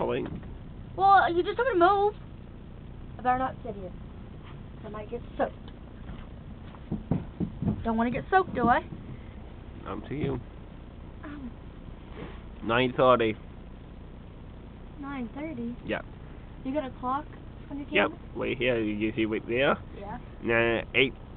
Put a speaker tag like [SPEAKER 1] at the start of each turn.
[SPEAKER 1] going.
[SPEAKER 2] Well, you just told me to move. I better not sit here. I might get soaked. Don't want to get soaked, do I?
[SPEAKER 1] Up to you.
[SPEAKER 2] Oh,
[SPEAKER 1] 9:30.
[SPEAKER 2] 9:30?
[SPEAKER 1] Yep.
[SPEAKER 2] You got a clock on your
[SPEAKER 1] Yep.
[SPEAKER 2] camera?
[SPEAKER 1] Wait here. You see right there?
[SPEAKER 2] Yeah.
[SPEAKER 1] Now 8